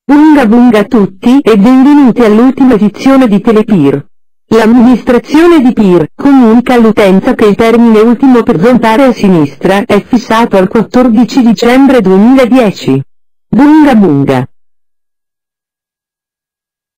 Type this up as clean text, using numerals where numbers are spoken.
Bunga bunga a tutti e benvenuti all'ultima edizione di Telepir. L'amministrazione di PIR comunica all'utenza che il termine ultimo per votare a sinistra è fissato al 14 dicembre 2010. Bunga bunga.